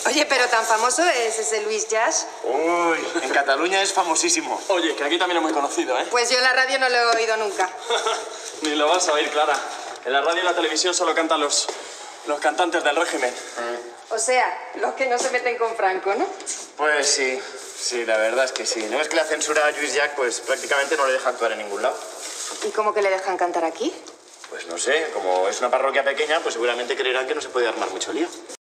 Oye, pero tan famoso es ese Luis Llach. Uy, en Cataluña es famosísimo. Oye, que aquí también es muy conocido, ¿eh? Pues yo en la radio no lo he oído nunca. Ni lo vas a oír, Clara. En la radio y la televisión solo cantan los cantantes del régimen. O sea, los que no se meten con Franco, ¿no? Pues sí, sí, la verdad es que sí. ¿No es que la censura a Lluís Llach pues prácticamente no le deja actuar en ningún lado? ¿Y cómo que le dejan cantar aquí? Pues no sé, como es una parroquia pequeña, pues seguramente creerán que no se puede armar mucho lío.